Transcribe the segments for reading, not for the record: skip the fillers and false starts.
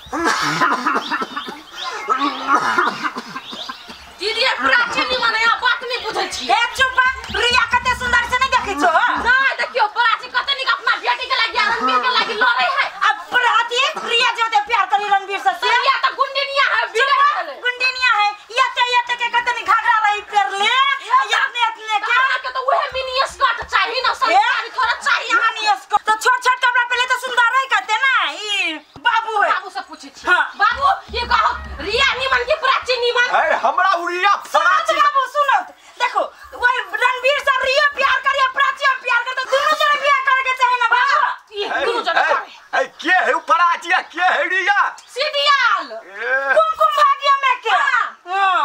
दीदी प्राची निमन है बात नहीं बुझै छी। ए चुप रिया कते सुंदर से नहीं देखै छो? नहीं देखियो प्राची कते निक अपना बेटी के लागि रणवीर के लागि लड़ै है। अब प्राची रिया जो दे प्यार करी रणवीर से रिया तो गुंडनिया है बिगड़ गुंडनिया है। ये के कते नि घाघरा रही पेर ले अपने क्या के तो वह मिनी स्कर्ट चाहिए ना संस्कारी थोड़ा चाहिए मिनी स्कर्ट तो छोट-छोट कपड़ा पहले तो सुंदर है कहते ना ई बाबू है। बाबू से पूछी छी। बाबू ये कहो रिया निमन की प्राची निमन? ए हमरा उरिया प्राची बाबू सुनो देखो वही रणवीर से रिया प्यार करिए प्राची और प्यार कर तो दोनों जने बियाह करके चाहे ना बाबू। ये दोनों जने करे। ए के है प्राची के है रिया? सीरियल कुमकुम भाग्य में क्या? हां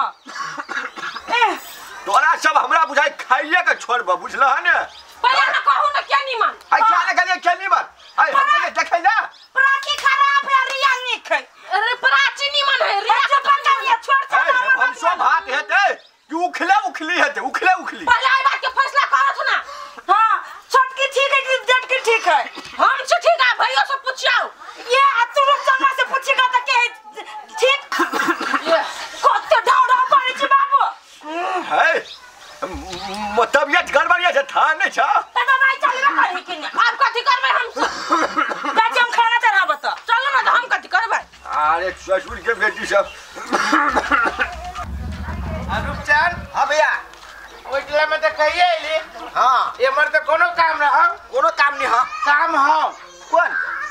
तोरा सब हमरा बुझाई खाइए के छोड़ब बुझला है ने। पहले ना कहू ना क्या निमन? आई क्या ने कहलिए क्या निमन? आई हमके देखे ना प्राची खराब है रिया निक है। अरे प्राची निमन है रिया जो पंडिया छोड़ छोड़ हम सब हाथ हेते कि उखली हेते उखली। पहले आई बात के फैसला करत ना। हां छोटकी ठीक है कि जटकी ठीक है? हम से ठीक है भैया से पूछियो। ये तू लोग चंगा से पूछेगा तो के ठीक ये कते ढौड़ा पड़े छी बाबू। है तबियत गड़बड़िया से था नहीं छा तो दवाई चलबे करी कि नहीं? आप कथि करबै हम से? दादी हम खाना चढ़ाब त चलो ना तो हम कथि करबै? अरे ससुर के बेटी सब रूपचंद। हां भैया ओइटला में तो कहिए आइली। हां एमर तो कोनो काम रह कोनो काम नहीं हां काम हो कौन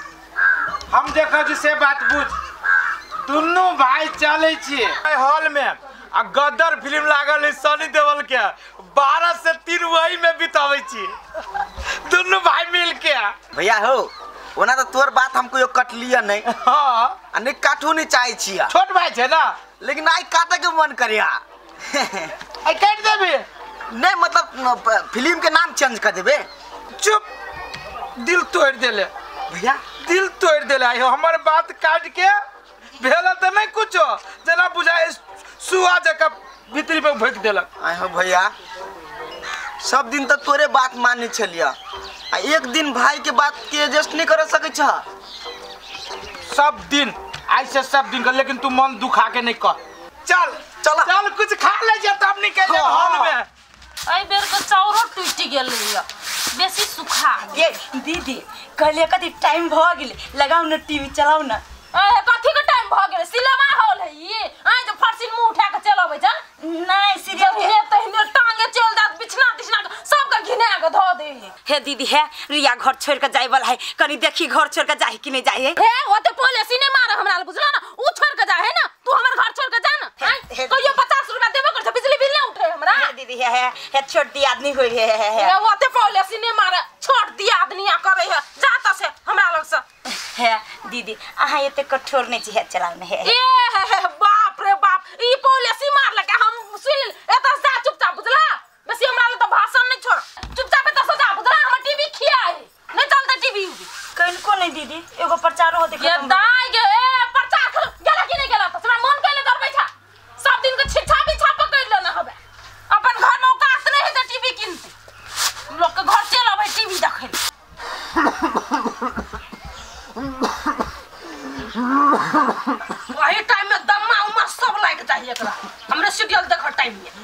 हम देखो जिसे बात बुझ दुनू भाई चले छी हॉल में आ गदर फिल्म लागल है सनी देओल के 12 से 3 वही में बितावे छी दुनू भाई मिल के। भैया हो ओना तो तोर बात हमको यो कट लिया नहीं। हां नहीं काटू नहीं चाहे छिया छोट भाई छे ना लेकिन आई काटे के मन करिया आई काट देबे नहीं मतलब फिल्म के नाम चेंज कर देबे। चुप दिल तोड़ देले भैया दिल तोड़ देले आई हमर बात काट के भेला त नहीं कुछो जना बुझाए सुआ जका भीतरी पे फेंक देलक। आई हो भैया सब दिन तो तोरे बात माने छलिया आ एक दिन भाई के बात के एडजस्ट नहीं कर सके छ। सब दिन ऐसे सब दिन कर लेकिन तू मन दुखा के नहीं कर। चल चल चल कुछ खा ले जा तब निकल हॉल में। आई बेर के चाउरो टूट गेल है बेसी सुखा। ये दीदी कहले कति टाइम भ गेल लगाउ न टीवी चलाउ न। ए कथि के टाइम भ गेल सिनेमा हॉल है ये आई जो फरसिन मुंह उठा के चलबै छ नहीं सीरियल हे तहने टांगे चल जात बिछना तिछना सब के घिना के ध दे। हे दीदी है रिया घर छोड़ के जाय वाला है कनी देखी घर छोड़ के जाए कि नहीं जाए। हे वो तो पहले सिनेमा रे हमरा बुझला ना उ छोड़ के जा है ना तू हमर घर छोड़ के जा ना। कहियो 50 रुपया देबो कर बिजली बिल नहीं उठे हमरा। दीदी है छोटी आदमी होई है वो तो पहले सिनेमा रे छोड़ दिया आदमी आ करे है जाता से हमरा लग से है दीदी आहा एते कठोर नहीं है चलाउ ने है। ए बाप रे बाप ई पॉलिसी मार लगे हम सुन एत से चुपचाप बुझला बस हमरा तो भाषण नहीं छोड़ चुपचाप एत से जा बुझला हम टीवी खिया है नहीं चलता टीवी कहीं को नहीं दीदी एगो प्रचार होते ये दाई गे ए प्रचार गेला कि नहीं गेला तो हमरा मन कहले दरबै छ सब दिन के छिछा भी छाप कर लेना हबे अपन घर में औकात नहीं है तो टीवी किनते लोग के घर चल आबै टीवी देखे वही टाइम में दम्मा उम्मा सब लाइक चाहिए एकरा हमरे सीरियल देख टाइम में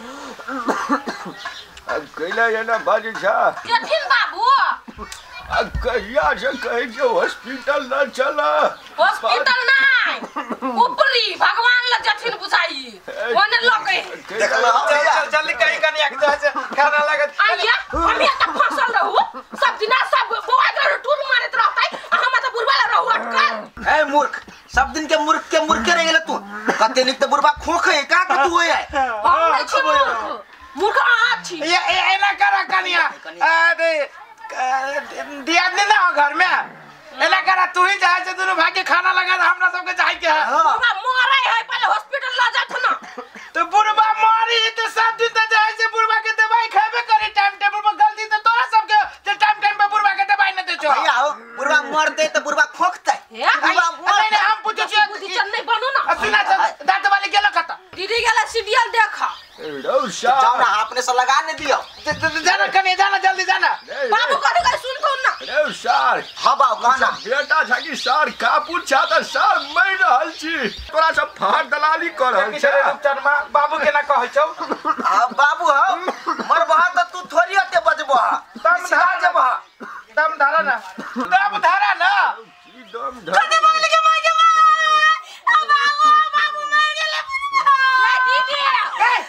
कैला ये ना बाजी छा केथिन बाबू कहिया से कहे के हॉस्पिटल न चला हॉस्पिटल नहीं ऊपरी भगवान ल जथिन बुझाई ओने लगे देखला चल जल्दी कहीं कनी एक से खाना लागत आइया हम या त फसल रहू सब दिना सब बोआ के टूर मारत रहतै हम त बुरबाला रहू अटकल। ए मूर्ख सब दिन के मूर्ख रह गेल तू कते निक त बुरबा खोखे का के तू होय हम नहीं छी मूर्ख आछि ये एना करा कनिया अरे दिया नहीं ना घर में एना करा तू ही जाए से दोनों भाई के खाना लगा हमरा सब के जाए के है बुरबा मरे है पहले हॉस्पिटल ला जात ना तो बुरबा मारी तो सब दिन तो जाए से बुरबा के दवाई खाबे करे टाइम टेबल पर गलती तो तोरा सब के जे टाइम पे बुरबा के दवाई न दे छो भैया हो बुरबा मर दे त बुरबा खोखतै नहीं हम पूछो छी बुद्धि चल नहीं बनू ना सुना दांत वाली गेलो कत दीदी गेला सीरियल देखा रौशा जाओ ना अपने से लगा ने दियो जाना कनी जाना जल्दी जाना बाबू कथि कर सुन कौन ना रौशा हां बाऊ कहना बेटा था कि सर का पूछा था सर मैं रहा रहल छी तोरा सब फाड़ दलाली कर रहल किछे छै रूपचन मां बाबू के ना कहै छौ बाबू हम मरबहा त तू थोड़ी अते बजबहा दम धार जबहा दम धारा ना दम धारा ना की दम धर कते बोल के मां के मां आ बाबू मर गेले ले दीदी ए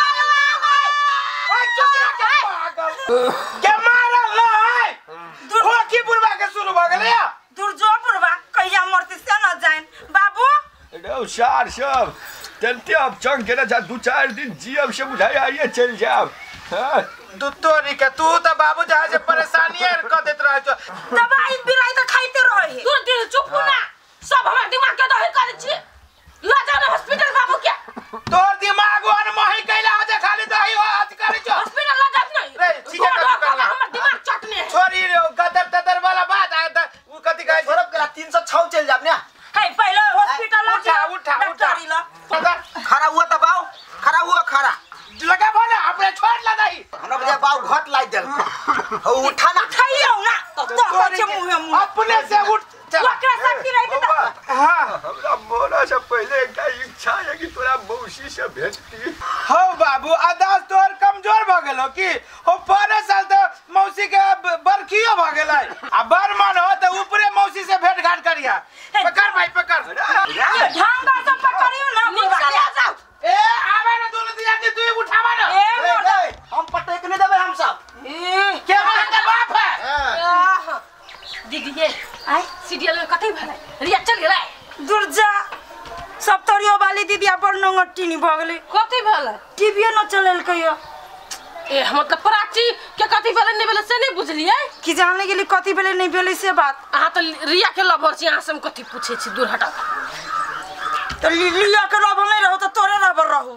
ओए चुप रह के पागल के मारल है दूर की बुरबा के शुरू भ गेलै दुर्जोपुरवा कहिया मरते से न जाइन बाबू रे सार सब तंते अब चंग के जा 2-4 दिन जीव से बुझाई आइए चल जाब हां दुतोरी के तू त बाबू जहां से परेशानी है क देत रह छ दवाई बिराई त खाइते रहे तू दिल चुप ना सब हमर दिमाग के दही कर छी ला जा ना हॉस्पिटल बाबू के तोर दिमाग वन मही कैला हो जे खाली दही हो आज करे छ हॉस्पिटल ला जात नहीं रे ठीक है हमर दिमाग चटने छोरी रे गदर तदर वाला बात आ त उ कथि कहै छ बरफ गेला 306 चल जाब ने है पहले हॉस्पिटल उठा डॉक्टरी ला खड़ा हुआ त बाऊ खड़ा हुआ खड़ा लगा बोले अपने छोड़ ला दही हमरा बजे बाऊ घट लाई देल हो उठा ना खाइयो ना तो के मुंह अपने से उठ ओकरा शक्ति रही त हां हमरा मोरा से पहले एक इच्छा है कि तोरा मौसी से भेजती हो बाबू आदास तोर कमजोर भ गेलो की हो 15 साल त मौसी के बरखियो भ गेलै आ बरमान हो त ऊपरे मौसी से भेंट घाट करिया पकड़ भाई पकड़ ढंगा से पकड़ियो ना निकल जाओ ए आवे ना दोनों दिया तू उठावा ना ए हम पटेक नहीं देबे हम सब के मारता बाप है दीदी ये आई सीरियल में कथि भलै रिया चल गेलै दुर्जा सब तोरियो वाली दीदी पर नंगटी नहीं भ गेलै कथि भलै टीवी न चलल कहियो ए मतलब प्राची के कथि भलै नहीं भलै से नहीं बुझलियै कि जाने गेली कथि भेलै नहीं भेलै से बात अहाँ तो रिया के लवर छी अहाँ से हम कथि पूछे छी दूर हटा तो लिया के रब नहीं रहो तो तोरे रबर रहो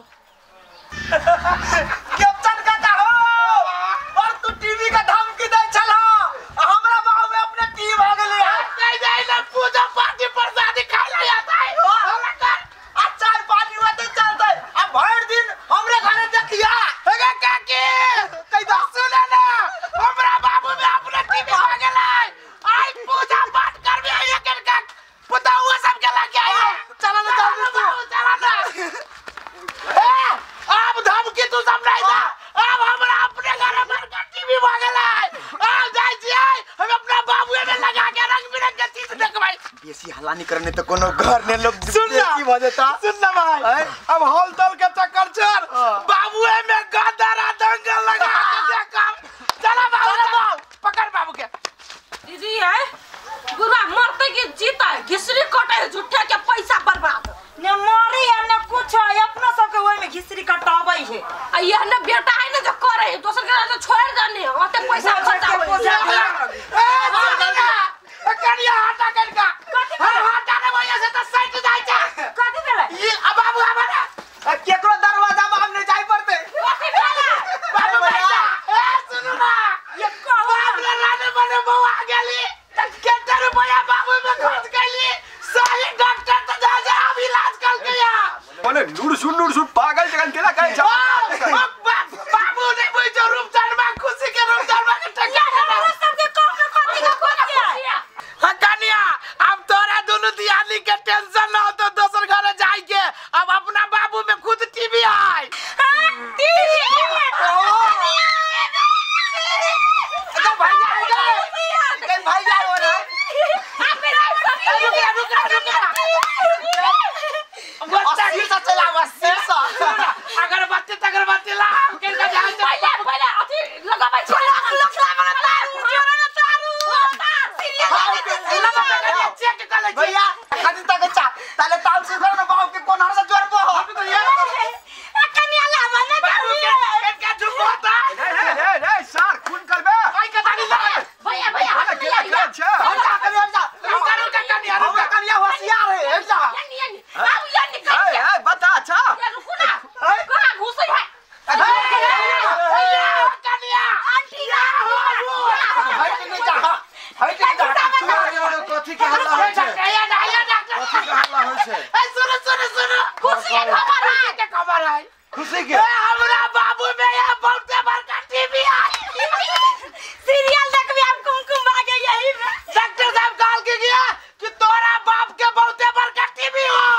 कैप्टन काका हो और तू टीवी का धमकी दे चला हमरा बाऊ में अपने टीम हो गेली कह जाए ना पूजा पार्टी प्रसादी खाला जाता है होला कर अचार पानी होते चलते अब भर दिन हमरे घरे देखिया हेगे काकी कई दा सुना ना हमरा बाबू में अपने टीवी हो गेलै आई पूजा पाठ करबे एक एक पता हुआ सब के लग गया चला ना जल्दी चला ना ए अब धमकी तू समझाई दा अब हमरा अपने घर पर टीवी हो गेलै अब जाई छियै हम अपना बाबू में लगा के रंग बिरंग के चीज देखबै बेसी हल्ला नहीं करने तो कोनो घर ने लोग सुनना की बजेता सुनना भाई अब हॉलतल के चक्कर छोड़ बाबूए में गदरा दंगल लगा के देखब चला बाबू पकड़ बाबू के दीदी है गुरुआ मरते के जीता है घिसरी कटे झूठे के पैसा बर्बाद ने मरी है ने कुछ है अपना सब के ओइ में घिसरी कटाबै है आ ये ना बेटा है ना जो करे है दोसर के तो छोड़ जाने ओते पैसा खर्चा हो कनिया हटा कनका हटा ने भैया से तो साइड जाई छै कथि भेलै ये अब बाबू हमारा केकरो दरवाजा में हम नहीं जाई पड़ते कथि भेलै बाबू भैया ए सुनु ना ये कहू बाबू राने बने बौ आ गेली त केते रुपया बाबू में खर्च कैली सही डॉक्टर तो जा जा अब इलाज कर गया बोले नुड़ पागल जगन केला कहै छ बाबू ने बुझो रूप जन्मा खुशी के रूप जन्मा के टका हमरा सब के कम में कथि का खोल गया कनिया अब तोरा दोनों दियाली के टेंशन ना हो तो दोसर घर जाई के अब अपना बाबू में खुद टीवी आए तो भैया भैया हो रहा अस्सी से चला 80 से अगरबत्ती ला के जा पहले अथी लगाबै छै चेक कर ले भैया खाली तक चा ताले ताल से घर ना बाऊ के कोन हर से जोड़बो अभी तो ये कन्या ला मने बाबू के झुक होता रे सार खून करबे आई के ताली ला भैया भैया बोले केला कहै छ हम जा करियो जा रुका कनिया हम कनिया होशियार है एक जा यानी अब यानी निकल ए बता अच्छा ये रुको ना कहां घुसै है कनिया आंटी ना हाय के नहीं जा हाय के नहीं जा कथी के हल्ला होय छै कहिया डाया डॉक्टर कथी के हल्ला होय छै सुनो खुशी है खबर है के खबर है खुशी ए के हमरा बाबू में ये बहुत बड़का टीवी आई सीरियल देखबे हम कुमकुम भागे यही में डॉक्टर साहब कहल के गया कि तोरा बाप के बहुत बड़का टीवी हो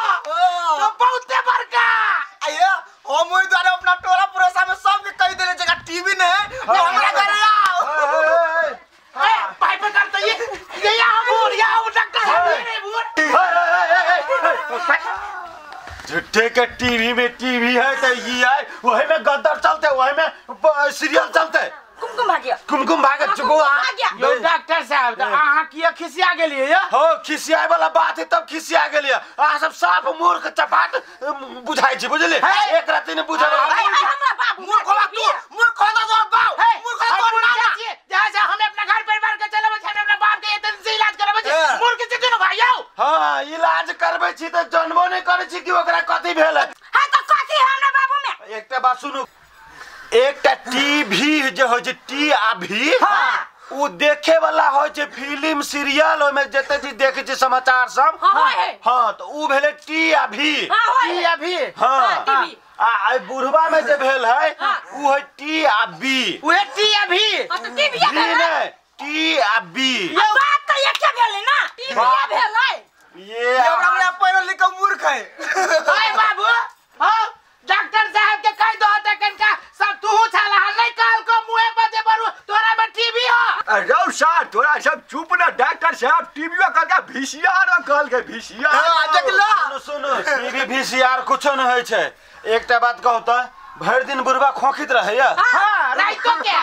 झूठे के टीवी है तो ये है वही में गद्दर चलते वही में सीरियल चलते कुमकुम भाग्य कुमकुम भाग्य चुको यो डॉक्टर साहब अहाँ किया खिसिया गेलिए या हो खिसियाए वाला बात है तब खिसिया गेलिए अहाँ सब साफ मूर्ख चपाट बुझाई छी बुझले एक राति ने बुझल हमरा बाबू मूर्ख होला तू मूर्ख होला तो बाप मूर्ख होला तो ना जैसे हम अपना घर परिवार के चले बच्चे अपना बाप के इतने से इलाज करबे छी मूर्ख से दुनु भाई आओ हां इलाज करबे छी त जन्मो नै करे छी कि ओकरा कथि भेल है तो कथि हमरा बाबू में एकटा बात सुनु एकटा टीवी जे हो जे टी आ भी उ देखे वाला हो जे फिल्म सीरियल ओमे जते जी देखे छी समाचार सब हां तो उ भेले टी आ भी टी अभी हां टीवी आ बुढ़वा में जे भेल है उ है टी आ बी वे टी अभी तो टीवी बी ने टी आ बी बात तो एक भेले ना टीवी भेलै ये हमरा में पढ़ल लिखल मूर्ख है हाय बाबू हां डॉक्टर साहब के कह दो त कनका सब तू छाला नहीं काल को मुंह पे दे बरु तोरा में टीवी हो रौ सार तोरा सब चुप ना डॉक्टर साहब टीवी कल का वीसीआर कल के वीसीआर सुनो सुनो टीवी वीसीआर कुछो न होय छै एकटा बात कहू त भर दिन बुढ़वा खोखित रहे या हां राइतो के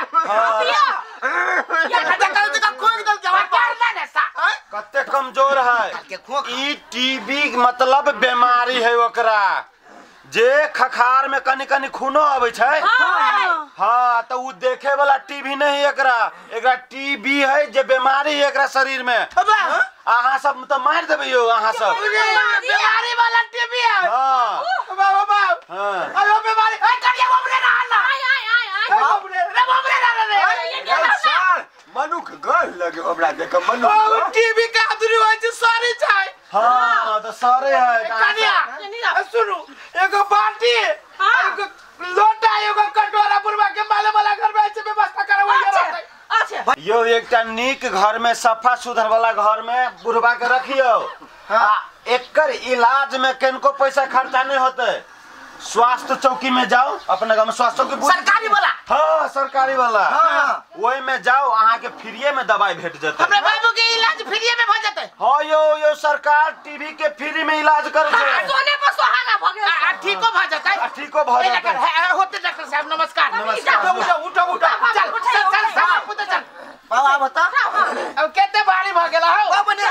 या खाता कर तो खोक दल जवाब करना ने सा कते कमजोर है ई टीबी मतलब बीमारी है ओकरा जे खखार में कनी कनी खूनो आवे छै हां तो उ देखे वाला टीवी नहीं एकरा टीबी है जे बीमारी है एकरा शरीर में अहाँ सब तो मार देबे यो अहाँ सब बीमारी वाला टीवी है हां बाबा बाबा हां अयो बीमारी ए करिया बाबरे ना आना आई बाबरे ना रे सार मनुख गल लगे हमरा देख मनुख टीवी का आदमी होय छै सारी छै हां तो सारे है कनिया सुनो एगो बाल्टी एगो लोटा एगो कटोरा बुढ़वा के माले वाला घर में ऐसे व्यवस्था करवाई रहते अच्छा यो एकटा नीक घर में सफा सुधर वाला घर में बुढ़वा के रखियो एकर इलाज में किनको पैसा खर्चा नहीं होते स्वास्थ्य चौकी में जाओ अपने गांव में स्वास्थ्य चौकी सरकारी वाला हां सरकारी वाला ओई में जाओ अहाँ के फ्री में दवाई भेट जते हमरा बाबू के इलाज फ्री में भ जते हां यो सरकार टीवी के फ्री में इलाज करे छै सोने पर सुहागा भ गेल ठीको भ जते ठीको भ जते होते डॉक्टर साहब नमस्कार नमस्कार उठो चल चल चल पुत चल बाबा बता अब केते भारी भ गेला हो बाबा ने